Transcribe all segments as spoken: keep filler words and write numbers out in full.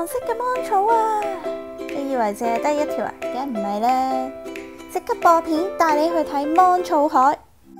黃色嘅芒草啊！你以為淨係得一條啊？梗唔係啦！即刻播片帶你去睇芒草海。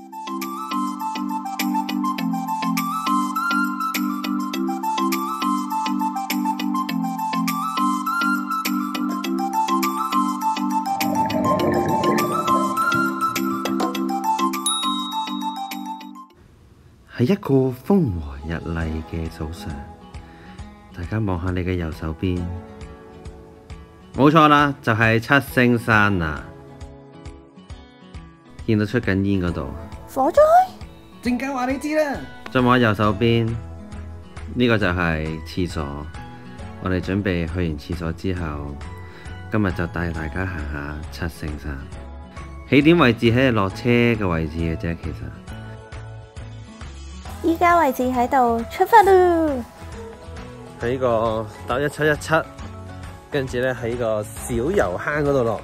係一個風和日麗嘅早上，大家望下你嘅右手邊，冇錯啦，就係七星山啊！見到出緊煙嗰度， 火災？ 正解話你知啦。 再望下右手邊，呢個就係廁所。我哋準備去完廁所之後，今日就帶大家行下七星山。起點位置喺落車嘅位置嘅啫，其實。 依家位置喺度，出發咯！ 喺個搭一七一七，跟住咧喺個小油坑嗰度落。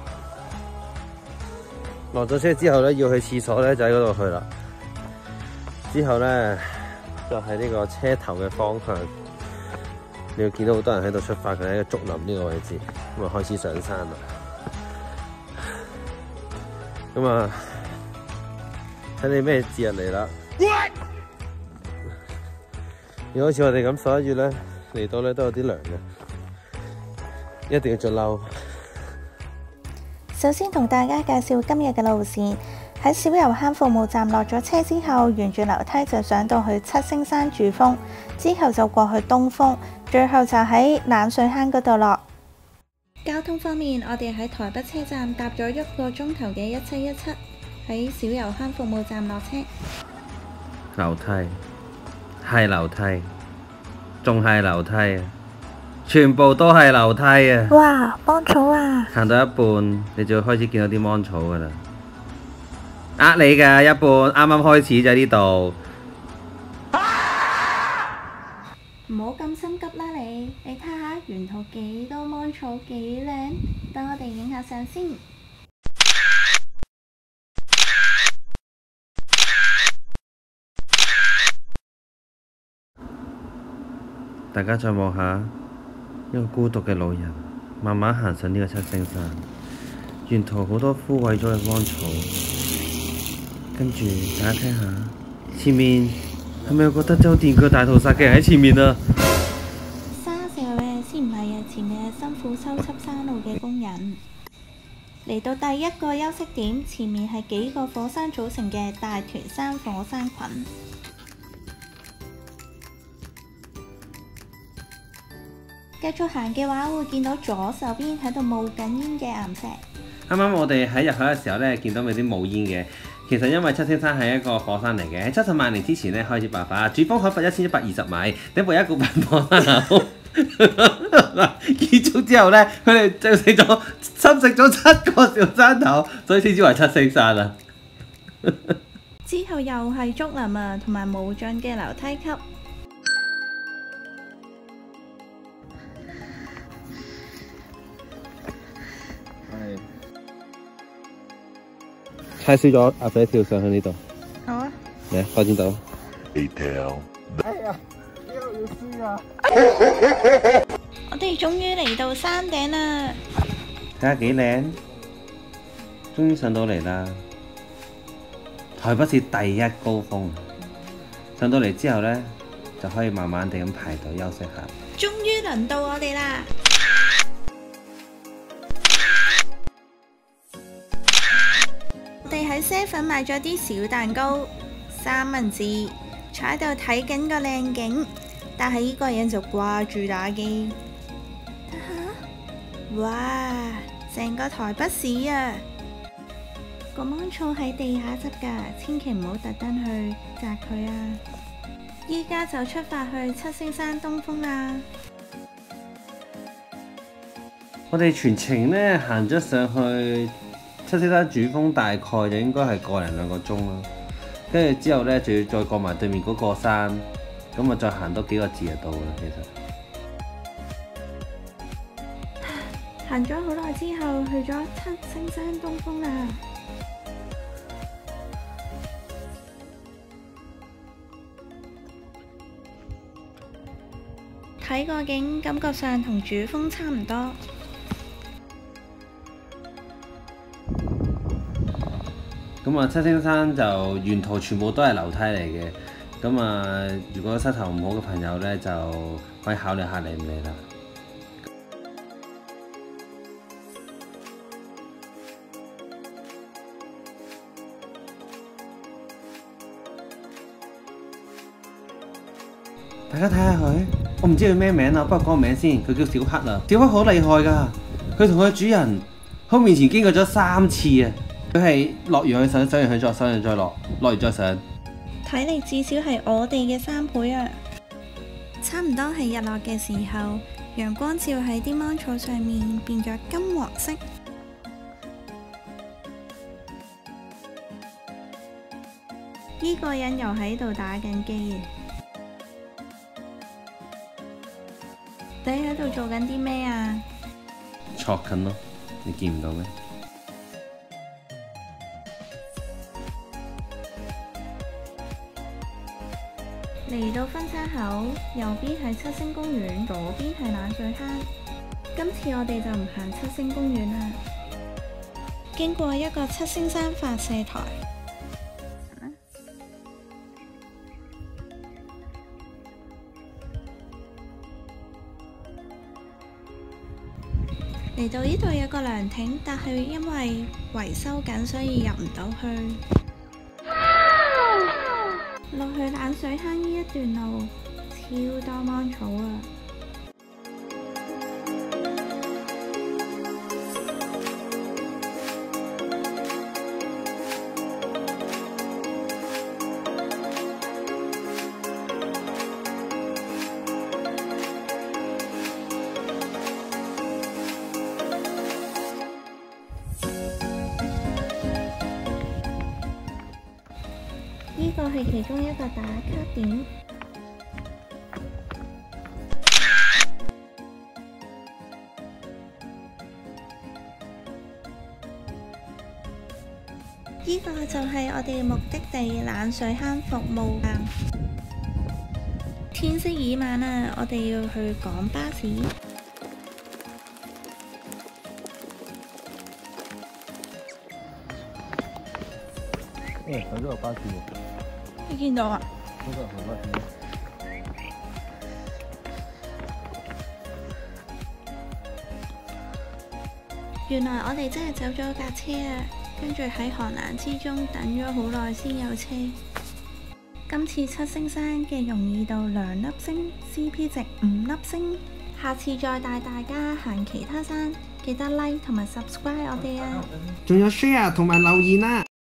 落咗車之後咧，要去廁所咧，就喺嗰度去啦。之後咧就喺呢個車頭嘅方向，你會見到好多人喺度出發，佢喺竹林呢個位置，咁啊開始上山啦。咁啊，睇你咩節日嚟啦？如果好似我哋咁十一月咧嚟到咧都有啲涼嘅，一定要着褸。 首先同大家介紹今日嘅路線，喺小油坑服務站落咗車之後，沿住樓梯就上到去七星山主峰，之後就過去東峰，最後就喺冷水坑嗰度落。交通方面，我哋喺台北車站搭咗一個鐘頭嘅一七一七，喺小油坑服務站落車。 樓梯係樓梯，仲係樓梯啊！全部都係樓梯啊！ 哇，芒草啊！ 行到一半，你就會開始見到啲芒草噶啦。呃你噶，一半啱啱開始就喺呢度。 唔好咁心急啦你，你睇下沿途幾多芒草幾靚，等我哋影下相先。 大家再望下，一個孤獨嘅老人慢慢行上呢個七星山，沿途好多枯萎咗嘅芒草，跟住大家睇下前面係咪有個德州電鋸大屠殺嘅人喺前面啊？ 沙石嘅先唔係啊，前面係辛苦修葺山路嘅工人。嚟到第一個休息點，前面係幾個火山組成嘅大屯山火山群。繼續行嘅話，會見到左手邊喺度冒緊煙嘅岩石。 啱啱我哋喺入口嘅時候咧，見到有啲冒煙嘅。其實因為七星山係一個火山嚟嘅，喺七十萬年之前咧開始爆發，主峰海拔一千一百二十米，頂部一個噴火山口。結束之後咧，佢哋就食咗侵蝕咗七個小山頭，所以稱之為七星山啊。 之後又係竹林啊，同埋無盡嘅樓梯級。 猜輸咗，阿仔跳上去呢度。 好啊。 嚟，快啲走。 哎呀，邊個要輸啊？ 我哋終於嚟到山頂啦！ 睇下幾靚，終於上到嚟啦！台北市第一高峰，上到嚟之後呢，就可以慢慢地咁排隊休息下。 終於輪到我哋啦！我哋喺啡粉買咗啲小蛋糕、三文治，坐喺度睇緊個靚景，但係呢個人就掛住打機。睇下，哇！成個台北市啊！個芒草喺地下執㗎，千祈唔好特登去摘佢啊！依家就出發去七星山東峰啦！ 我哋全程呢行咗上去七星山主峰，大概就應該係個零兩個鐘啦。跟住之後呢，就要再過埋對面嗰個山，咁啊再行多幾個字就到啦。其實行咗好耐之後，去咗七星山東峰啦。 睇個景，感覺上同主峰差唔多。 咁啊，七星山就沿途全部都係樓梯嚟嘅。咁啊，如果膝頭唔好嘅朋友呢，就可以考慮下嚟唔嚟啦。大家睇下佢，我唔知佢咩名啊，不過講個名先，佢叫小黑啊。小黑好厲害㗎，佢同佢主人喺面前經過咗三次啊。佢係落完去上，上完去再上完再落，落完再上。 睇嚟至少係我哋嘅三倍啊！差唔多係日落嘅時候，陽光照喺啲芒草上面，變咗金黃色。呢個人又喺度打緊機。你喺度做緊啲咩啊？ 戳緊咯，你見唔到咩？ 嚟到分叉口，右邊係七星公園，左邊係冷水坑。今次我哋就唔行七星公園啦，經過一個七星山發射台。嚟到呢度有個涼亭，但係因為維修緊，所以入唔到去。落去冷水坑呢一段路，超多芒草啊！呢個係其中一個打卡點。呢個就係我哋嘅目的地冷水坑服務站。天色已晚啦，我哋要去趕巴士。 誒，喺呢個巴士喎。 你見到啊？ 嗰個係巴士。 原來我哋真係走咗架車啊！跟住喺寒冷之中等咗好耐先有車。今次七星山嘅容易度兩粒星 ，C P 值五粒星。下次再帶大家行其他山，記得 like 同埋 subscribe 我哋啊！ 仲有 share 同埋留言啊！